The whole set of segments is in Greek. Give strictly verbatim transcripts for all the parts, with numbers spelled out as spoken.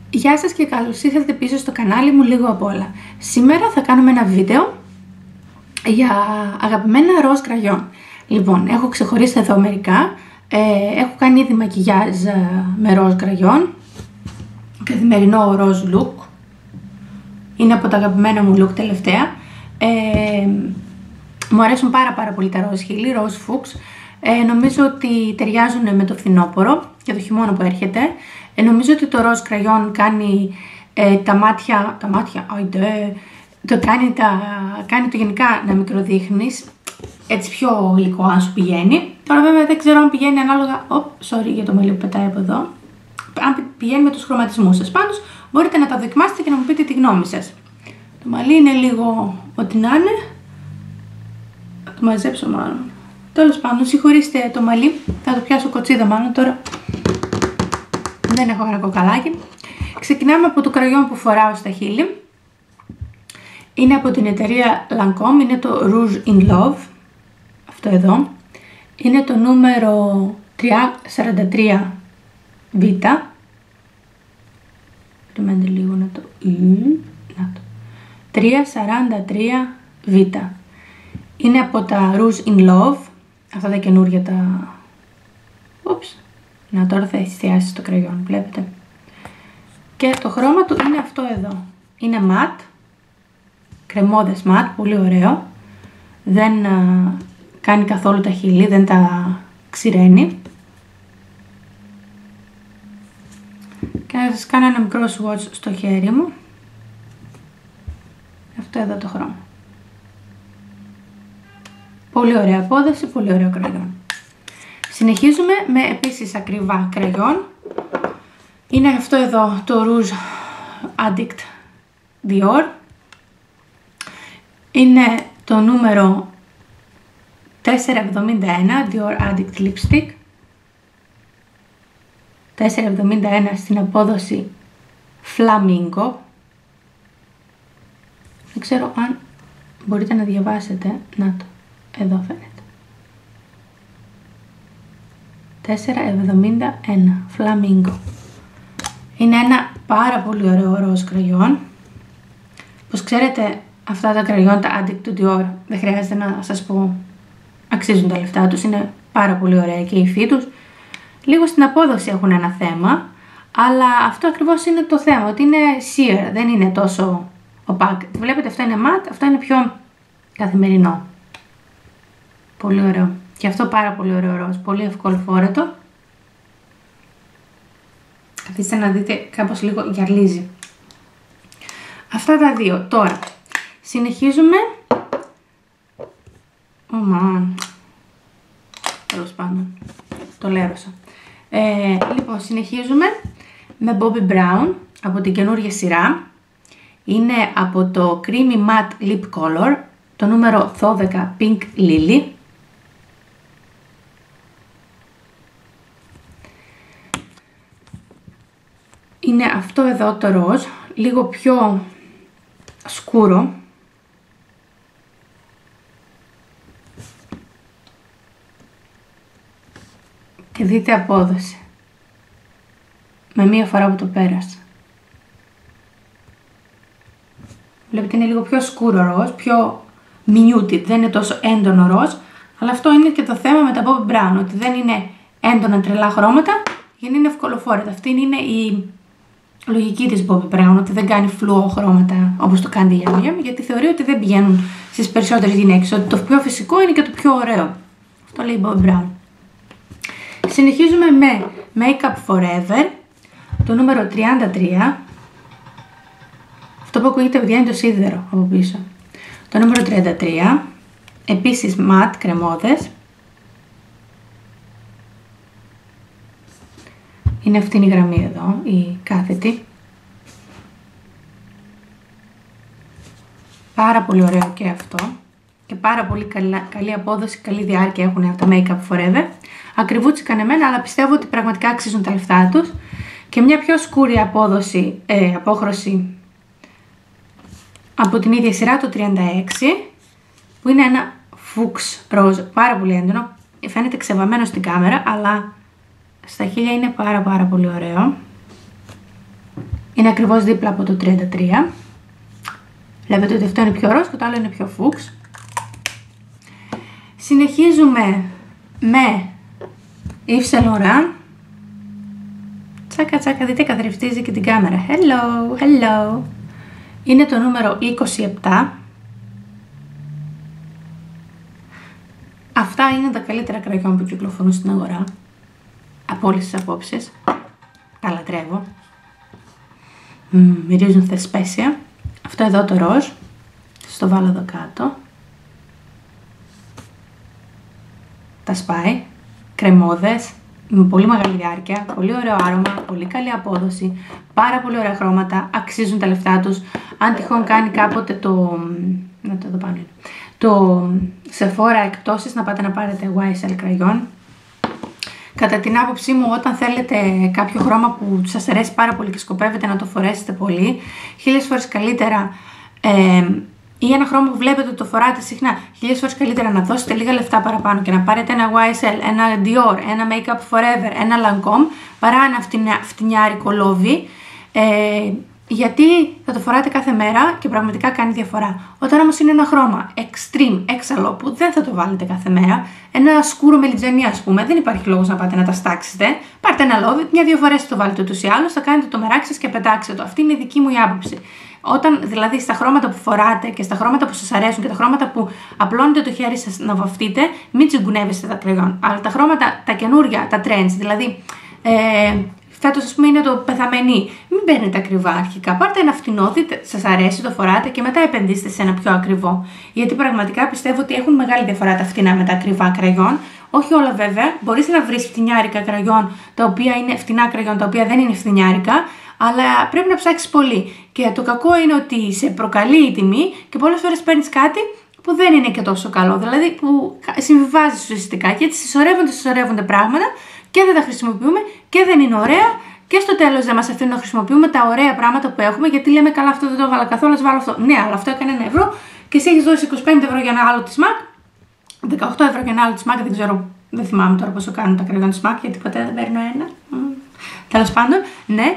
Γεια σας και καλώς ήρθατε πίσω στο κανάλι μου λίγο απ' όλα. Σήμερα θα κάνουμε ένα βίντεο για αγαπημένα ροζ κραγιόν. Λοιπόν, έχω ξεχωρίσει εδώ μερικά. Ε, έχω κάνει ήδη μακιγιάζ με ροζ κραγιόν. Καθημερινό ροζ look. Είναι από τα αγαπημένα μου look τελευταία. Ε, μου αρέσουν πάρα πάρα πολύ τα ροζ χείλη, ροζ φούξ. Ε, νομίζω ότι ταιριάζουν με το φθινόπωρο και το χειμώνα που έρχεται. Ε, νομίζω ότι το ροζ κραγιόν κάνει ε, τα μάτια, τα μάτια, αϊντε, το κάνει, τα, κάνει το γενικά να μικροδείχνεις, έτσι πιο γλυκό αν σου πηγαίνει. Τώρα βέβαια δεν ξέρω αν πηγαίνει ανάλογα, oh, sorry για το μαλλί που πετάει από εδώ, αν πηγαίνει με τους χρωματισμούς σας. Πάντως μπορείτε να τα δοκιμάσετε και να μου πείτε τη γνώμη σας. Το μαλλί είναι λίγο ό,τι να είναι, θα το μαζέψω μάλλον. Τέλος πάντων, συγχωρήστε το μαλλί, θα το πιάσω κοτσίδα μάλλον τώρα. Δεν έχω ένα κοκαλάκι. Ξεκινάμε από το κραγιόν που φοράω στα χείλη. Είναι από την εταιρεία Lancome, είναι το Rouge in Love. Αυτό εδώ. Είναι το νούμερο τριακόσια σαράντα τρία β. Περιμένετε λίγο να το... Να το. τριακόσια σαράντα τρία β. Είναι από τα Rouge in Love. Αυτά τα καινούργια τα... Ούψ. Να, τώρα θα εστιάσει στο κραγιόν, βλέπετε. Και το χρώμα του είναι αυτό εδώ. Είναι ματ. Κρεμώδες ματ, πολύ ωραίο. Δεν α, κάνει καθόλου τα χείλη, δεν τα ξηραίνει. Και να σας κάνω ένα μικρό swatch στο χέρι μου. Αυτό εδώ το χρώμα. Πολύ ωραία απόδοση, πολύ ωραίο κραγιόν. Συνεχίζουμε με επίσης ακριβά κραγιόν. Είναι αυτό εδώ το Rouge Addict Dior. Είναι το νούμερο τετρακόσια εβδομήντα ένα Dior Addict Lipstick. τετρακόσια εβδομήντα ένα στην απόδοση Flamingo. Δεν ξέρω αν μπορείτε να διαβάσετε. Να το, εδώ φαίνεται. τετρακόσια εβδομήντα ένα Flamingo. Είναι ένα πάρα πολύ ωραίο ροζ κραγιόν. Όπως ξέρετε, αυτά τα κραγιόν, τα Addict του Dior, δεν χρειάζεται να σας πω, αξίζουν τα λεφτά τους, είναι πάρα πολύ ωραία και η υφή τους. Λίγο στην απόδοση έχουν ένα θέμα, αλλά αυτό ακριβώς είναι το θέμα, ότι είναι sheer, δεν είναι τόσο opaque. Βλέπετε, αυτό είναι matte, αυτό είναι πιο καθημερινό. Πολύ ωραίο. Και αυτό πάρα πολύ ωραίο ροζ, πολύ εύκολο φόρετο. Καθίστε να δείτε, κάπως λίγο γυαλίζει. Αυτά τα δύο. Τώρα, συνεχίζουμε. Oh man. Τέλος πάντων, το λέρωσα. Ε, λοιπόν, συνεχίζουμε με Bobbi Brown από την καινούργια σειρά. Είναι από το Creamy Matte Lip Color, το νούμερο δώδεκα Pink Lily. Είναι αυτό εδώ το ροζ, λίγο πιο σκούρο. Και δείτε απόδοση. Με μία φορά που το πέρασα. Βλέπετε, είναι λίγο πιο σκούρο ροζ, πιο muted, δεν είναι τόσο έντονο ροζ. Αλλά αυτό είναι και το θέμα με τα Bobbi Brown, ότι δεν είναι έντονα τρελά χρώματα για να είναι ευκολοφόρετα. Αυτή είναι η λογική της Bobbi Brown, ότι δεν κάνει φλουό χρώματα όπως το κάνει η Yum Yum, γιατί θεωρεί ότι δεν πηγαίνουν στις περισσότερες γυναίκες, ότι το πιο φυσικό είναι και το πιο ωραίο. Αυτό λέει η Bobbi Brown. Συνεχίζουμε με Make Up Forever, το νούμερο τριάντα τρία. Αυτό που ακούγεται, παιδιά, είναι το σίδερο από πίσω. Το νούμερο τριάντα τρία, επίσης matte κρεμώδες. Είναι αυτή η γραμμή εδώ, η κάθετη. Πάρα πολύ ωραίο και αυτό. Και πάρα πολύ καλή, καλή απόδοση, καλή διάρκεια έχουν αυτά τα Make Up Forever. Ακριβούτσικαν εμένα, αλλά πιστεύω ότι πραγματικά αξίζουν τα λεφτά τους. Και μια πιο σκούρη απόδοση, ε, απόχρωση από την ίδια σειρά, το τριάντα έξι, που είναι ένα φούξ ροζ, πάρα πολύ έντονο. Φαίνεται ξεβαμμένο στην κάμερα, αλλά στα χείλια είναι πάρα πάρα πολύ ωραίο. Είναι ακριβώς δίπλα από το τριάντα τρία. Βλέπετε ότι αυτό είναι πιο ροζ και το άλλο είναι πιο φούξ. Συνεχίζουμε με Yves Saint Laurent. Τσάκα τσάκα, δείτε καθρεφτίζει και την κάμερα. Hello, hello. Είναι το νούμερο είκοσι επτά. Αυτά είναι τα καλύτερα κραγιόν που κυκλοφορούν στην αγορά. Από όλες τις απόψεις. Τα λατρεύω. Mm, μυρίζουν θεσπέσια. Αυτό εδώ το ροζ. Στο βάλω εδώ κάτω. Τα σπάει. Κρεμόδες. Με πολύ μεγάλη διάρκεια. Πολύ ωραίο άρωμα. Πολύ καλή απόδοση. Πάρα πολύ ωραία χρώματα. Αξίζουν τα λεφτά τους. Αν τυχόν κάνει κάποτε το... Να το εδώ πάνω είναι. Το Sephora εκπτώσεις, να πάτε να πάρετε γουάι ες ελ κραγιόν. Κατά την άποψή μου, όταν θέλετε κάποιο χρώμα που σας αρέσει πάρα πολύ και σκοπεύετε να το φορέσετε πολύ, χίλιες φορές καλύτερα, ε, ή ένα χρώμα που βλέπετε ότι το φοράτε συχνά, χίλιες φορές καλύτερα να δώσετε λίγα λεφτά παραπάνω και να πάρετε ένα γουάι ες ελ, ένα Dior, ένα Make Up Forever, ένα Lancome, παρά ένα φτηνιά, φτηνιάρικο λόβι, ε, γιατί θα το φοράτε κάθε μέρα και πραγματικά κάνει διαφορά. Όταν όμως είναι ένα χρώμα extreme, έξαλλο, που δεν θα το βάλετε κάθε μέρα, ένα σκούρο μελιτζανί ας πούμε, δεν υπάρχει λόγος να πάτε να τα στάξετε. Πάρτε ένα λόβι, μια-δύο φορές το βάλετε ούτως ή άλλως, θα κάνετε το μεράκι σας και πετάξτε το. Αυτή είναι η δική μου η άποψη. Όταν δηλαδή στα χρώματα που φοράτε και στα χρώματα που σας αρέσουν και τα χρώματα που απλώνετε το χέρι σας να βαφτείτε, μην τσιγκουνεύεστε τα κραγιόν. Αλλά τα χρώματα, τα καινούρια, τα trends, δηλαδή. Ε, Φέτος, ας πούμε, είναι το πεθαμένη. Μην παίρνετε ακριβά αρχικά. Πάρτε ένα φτηνό, δείτε, σας αρέσει, το φοράτε και μετά επενδύστε σε ένα πιο ακριβό. Γιατί πραγματικά πιστεύω ότι έχουν μεγάλη διαφορά τα φτηνά με τα ακριβά κραγιόν. Όχι όλα βέβαια. Μπορείς να βρεις φτηνιάρικα κραγιόν, τα οποία είναι φτηνά κραγιόν, τα οποία δεν είναι φτηνιάρικα, αλλά πρέπει να ψάξεις πολύ. Και το κακό είναι ότι σε προκαλεί η τιμή και πολλές φορές παίρνεις κάτι που δεν είναι και τόσο καλό. Δηλαδή που συμβιβάζεις ουσιαστικά και έτσι συσσωρεύονται, συσσωρεύονται πράγματα και δεν τα χρησιμοποιούμε και δεν είναι ωραία και στο τέλος δεν μας αφήνουν να χρησιμοποιούμε τα ωραία πράγματα που έχουμε, γιατί λέμε καλά αυτό δεν το έβαλα καθόλου, ας βάλω αυτό. Ναι, αλλά αυτό έκανε ένα ευρώ και εσύ έχεις δώσει είκοσι πέντε ευρώ για ένα άλλο της Mac, δεκαοκτώ ευρώ για ένα άλλο της Mac, δεν ξέρω, δεν θυμάμαι τώρα πόσο κάνουν τα κραγιόν της Mac, γιατί ποτέ δεν παίρνω ένα. Mm. Τέλος πάντων, ναι,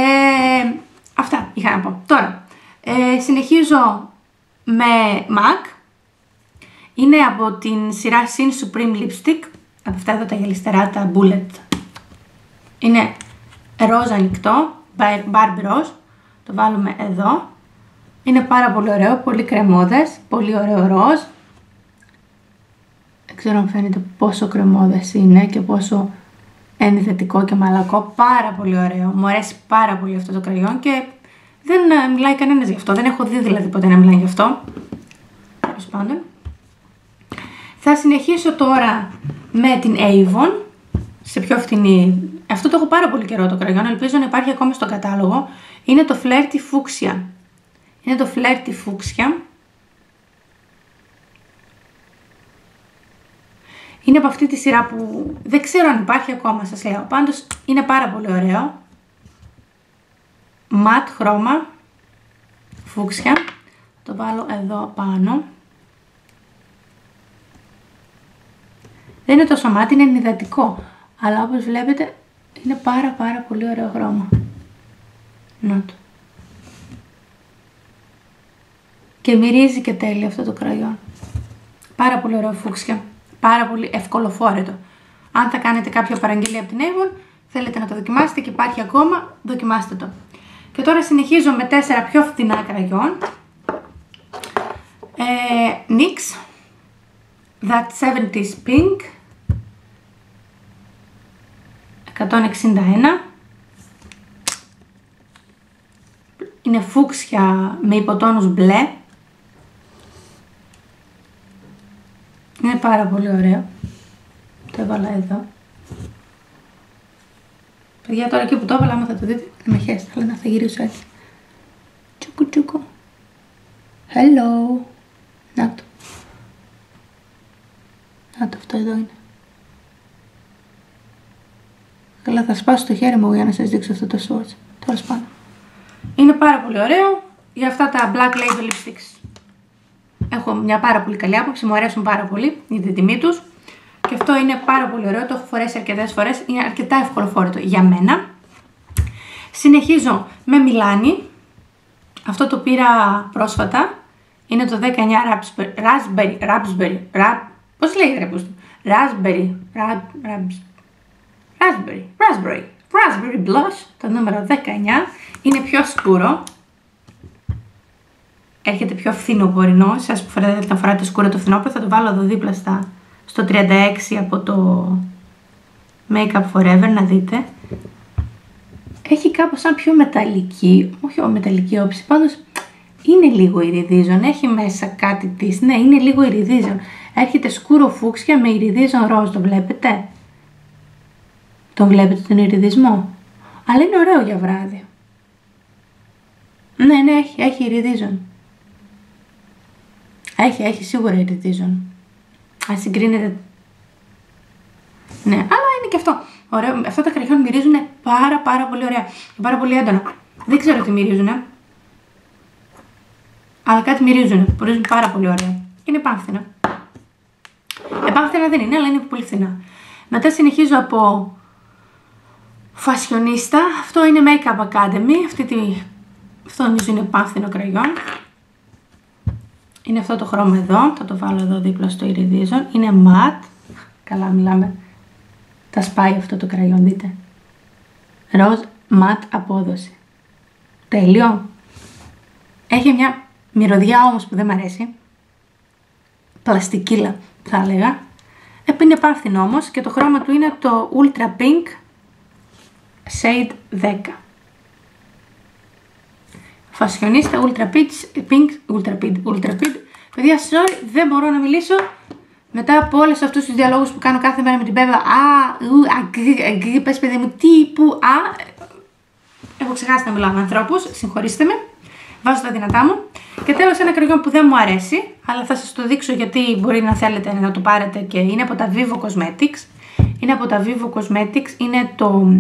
ε, αυτά είχα να πω. Τώρα, ε, συνεχίζω με MAC, είναι από την σειρά Sin Supreme Lipstick. Από αυτά εδώ τα γυαλιστερά, τα bullet. Είναι ροζ ανοιχτό, Barbie ροζ. Το βάλουμε εδώ. Είναι πάρα πολύ ωραίο, πολύ κρεμόδες, πολύ ωραίο ροζ. Δεν ξέρω αν φαίνεται πόσο κρεμόδες είναι και πόσο ενδυτικό και μαλακό. Πάρα πολύ ωραίο. Μου αρέσει πάρα πολύ αυτό το κραγιόν και δεν μιλάει κανένας γι' αυτό. Δεν έχω δει δηλαδή ποτέ να μιλάει γι' αυτό. Τέλος πάντων. Θα συνεχίσω τώρα με την Avon, σε πιο φθηνή. Αυτό το έχω πάρα πολύ καιρό το κραγιόν, ελπίζω να υπάρχει ακόμα στο κατάλογο. Είναι το Flirty Fuchsia. Είναι το Flirty Fuchsia. Είναι από αυτή τη σειρά που δεν ξέρω αν υπάρχει ακόμα, σας λέω. Πάντως είναι πάρα πολύ ωραίο. Ματ χρώμα. Φούξια. Το βάλω εδώ πάνω. Δεν είναι τόσο μάτι, είναι ενυδατικό. Αλλά όπως βλέπετε είναι πάρα πάρα πολύ ωραίο χρώμα. Να το. Και μυρίζει και τέλεια αυτό το κραγιόν. Πάρα πολύ ωραίο φούξια. Πάρα πολύ ευκολοφόρετο. Αν θα κάνετε κάποια παραγγελία από την Avon, θέλετε να το δοκιμάσετε και υπάρχει ακόμα, δοκιμάστε το. Και τώρα συνεχίζω με τέσσερα πιο φθηνά κραγιόν. Ε, νίξ. That εβδομήντα Pink. εκατόν εξήντα ένα. Είναι φούξια με υποτόνους μπλε. Είναι πάρα πολύ ωραίο. Το έβαλα εδώ. Παιδιά, τώρα εκεί που το έβαλα, άμα θα το δείτε, δεν με χέσει, αλλά να θα γυρίσω έτσι. Τσούκου τσούκου. Hello. Να το. Να το, αυτό εδώ είναι. Καλά, θα σπάσω το χέρι μου για να σας δείξω αυτό το swatch. Τέλος πάντων. Είναι πάρα πολύ ωραίο. Για αυτά τα Black Label Lipsticks έχω μια πάρα πολύ καλή άποψη. Μου αρέσουν πάρα πολύ για την τιμή τους. Και αυτό είναι πάρα πολύ ωραίο. Το έχω φορέσει αρκετές φορές. Είναι αρκετά ευκολοφόρετο για μένα. Συνεχίζω με Μιλάνι. Αυτό το πήρα πρόσφατα. Είναι το δεκαεννιά Raspberry, Raspberry, Raspberry, Rap, πώς λέγεται ρε πούς του, Raspberry, Raspberry, Raspberry, Raspberry Blush, το νούμερο δεκαεννιά. Είναι πιο σκούρο. Έρχεται πιο φθινοπορεινό. Σας που φοράτε, θα φοράτε σκούρο το φθινόπωρο, θα το βάλω εδώ δίπλα στα, στο τριάντα έξι από το Make Up Forever, να δείτε. Έχει κάπως σαν πιο μεταλλική, όχι μεταλλική όψη, πάντως είναι λίγο iridizon, έχει μέσα κάτι της, ναι, είναι λίγο iridizon. Έρχεται σκούρο φούξια με iridizon ροζ, το βλέπετε? Το βλέπετε τον ιριδισμό? Αλλά είναι ωραίο για βράδυ. Ναι, ναι, έχει, έχει iridizon. Έχει, έχει σίγουρα iridizon. Αν συγκρίνετε. Ναι, αλλά είναι και αυτό. Ωραίο. Αυτά τα κραγιόν μυρίζουν πάρα πάρα πολύ ωραία. Πάρα πολύ έντονα. Δεν ξέρω τι μυρίζουν. Αλλά κάτι μυρίζουν. Μυρίζουν πάρα πολύ ωραία. Είναι επάνθυνα. Επάνθυνα δεν είναι, αλλά είναι πολύ φθηνά. Μετά συνεχίζω από Fashionista. Αυτό είναι Make Up Academy. Αυτή τη... Αυτό νομίζω είναι επάνθυνο κραγιόν. Είναι αυτό το χρώμα εδώ. Θα το βάλω εδώ δίπλα στο iridizon. Είναι matte. Καλά μιλάμε. Τα σπάει αυτό το κραγιόν, δείτε. Ροζ matte απόδοση. Τέλειο. Έχει μια μυρωδιά όμως που δεν μ' αρέσει. Πλαστικίλα θα έλεγα. Είναι επάνθυνο όμως και το χρώμα του είναι το Ultra Pink Shade δέκα. Fashionista Ultra Pink, Ultra Pink, Ultra Pink. Παιδιά, sorry, δεν μπορώ να μιλήσω μετά από όλους αυτούς τους διαλόγους που κάνω κάθε μέρα με την Πέβα. Α, ου, αγκ, αγκ, πες παιδί μου, τι, που, α. Έχω ξεχάσει να μιλάω με ανθρώπους, συγχωρήστε με. Βάζω τα δυνατά μου. Και τέλος ένα κραγιόν που δεν μου αρέσει, αλλά θα σας το δείξω γιατί μπορεί να θέλετε να το πάρετε, και είναι από τα Vivo Cosmetics. Είναι από τα Vivo Cosmetics, είναι το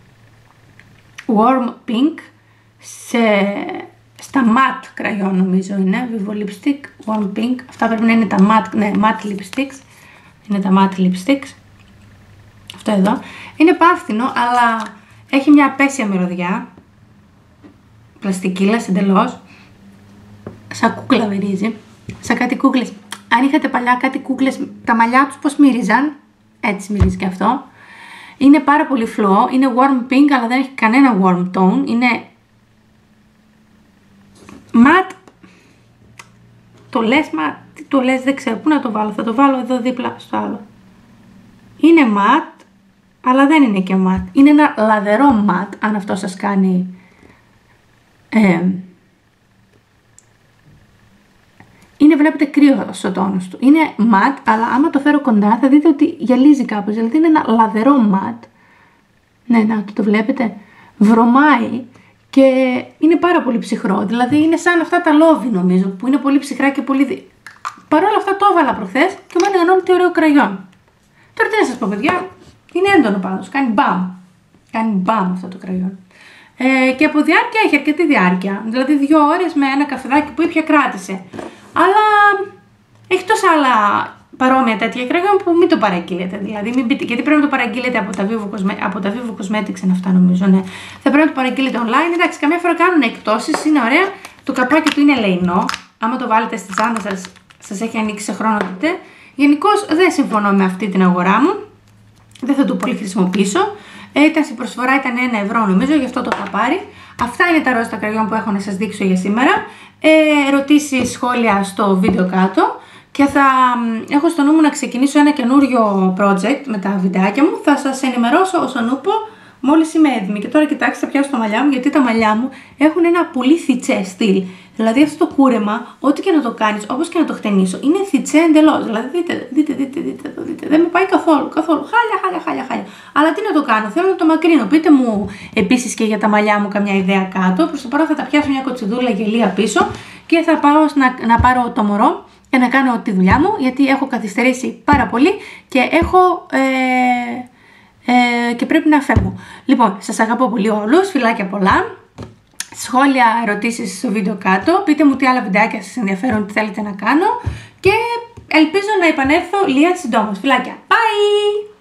Warm Pink, σε, στα matte κραγιόν νομίζω είναι, Vivo Lipstick, Warm Pink. Αυτά πρέπει να είναι τα matte, ναι, matte lipsticks. Είναι τα matte lipsticks. Αυτό εδώ. Είναι πάφθηνο, αλλά έχει μια απέσια μυρωδιά. Πλαστικίλα εντελώς. Σαν κούκλα μυρίζει. Σαν κάτι κούκλες. Αν είχατε παλιά κάτι κούκλες, τα μαλλιά τους πώς μύριζαν, έτσι μυρίζει και αυτό. Είναι πάρα πολύ φλουό. Είναι warm pink, αλλά δεν έχει κανένα warm tone. Είναι matte. Το λες, μα τι το λες, δεν ξέρω πού να το βάλω. Θα το βάλω εδώ δίπλα στο άλλο. Είναι matte, αλλά δεν είναι και matte. Είναι ένα λαδερό matte, αν αυτό σας κάνει ε, είναι, βλέπετε, κρύο ο τόνος του. Είναι matte, αλλά άμα το φέρω κοντά θα δείτε ότι γυαλίζει κάπως. Δηλαδή είναι ένα λαδερό matte. Ναι, να το, το βλέπετε. Βρωμάει και είναι πάρα πολύ ψυχρό. Δηλαδή είναι σαν αυτά τα λόβι νομίζω, που είναι πολύ ψυχρά και πολύ δι... Παρ' όλα αυτά το έβαλα προχθές και μου έλεγαν τι ωραίο κραγιόν. Τώρα τι να σας πω, παιδιά, είναι έντονο πάντως. Κάνει μπαμ. Κάνει μπαμ αυτό το κραγιόν. Ε, και από διάρκεια έχει αρκετή διάρκεια. Δηλαδή δύο ώρες με ένα καφεδάκι που ήπια κράτησε. Αλλά έχει τόσα άλλα παρόμοια τέτοια κραγιόν που μην το παραγγείλετε. Δηλαδή, μην πείτε, γιατί πρέπει να το παραγγείλετε από τα Vivo, Cosme, από τα Vivo Cosmetics, είναι αυτά νομίζω, ναι. Θα πρέπει να το παραγγείλετε online. Εντάξει, καμιά φορά κάνουν εκπτώσεις, είναι ωραία. Το καπάκι του είναι ελεεινό. Άμα το βάλετε στη τσάντα σας, σας έχει ανοίξει σε χρόνο τότε. Γενικώς δεν συμφωνώ με αυτή την αγορά μου. Δεν θα το πολύ χρησιμοποιήσω. Ε, ήταν στην προσφορά, ήταν ένα ευρώ νομίζω, γι' αυτό το είχα πάρει. Αυτά είναι τα ροζ τα κραγιόν που έχω να σας δείξω για σήμερα. Ε, ερωτήσεις, σχόλια στο βίντεο κάτω. Και θα έχω στο νου μου να ξεκινήσω ένα καινούριο project με τα βιντεάκια μου. Θα σας ενημερώσω όσον ούπο μόλις είμαι έτοιμη. Και τώρα κοιτάξτε, θα πιάσω τα μαλλιά μου, γιατί τα μαλλιά μου έχουν ένα πολύ θιτσέ στυλ. Δηλαδή αυτό το κούρεμα, ό,τι και να το κάνεις, όπως και να το χτενίσω, είναι θιτσέ εντελώς. Δηλαδή δείτε, δείτε, δείτε, δείτε, δείτε, δεν με πάει καθόλου, καθόλου. Χάλια, χάλια, χάλια, χάλια. Αλλά τι να το κάνω, θέλω να το μακρύνω. Πείτε μου επίσης και για τα μαλλιά μου καμιά ιδέα κάτω. Προς το παρόν θα τα πιάσω μια κοτσιδούλα γελία πίσω και θα πάω να, να πάρω το μωρό και να κάνω τη δουλειά μου, γιατί έχω καθυστερήσει πάρα πολύ και έχω... Ε, ε, και πρέπει να φεύγω. Λοιπόν, σας αγαπώ πολύ όλους, φιλάκια πολλά. Σχόλια, ερωτήσεις στο βίντεο κάτω. Πείτε μου τι άλλα βιντεάκια σας ενδιαφέρουν, τι θέλετε να κάνω. Και ελπίζω να επανέλθω λίγα συντόμως. Φιλάκια. Bye!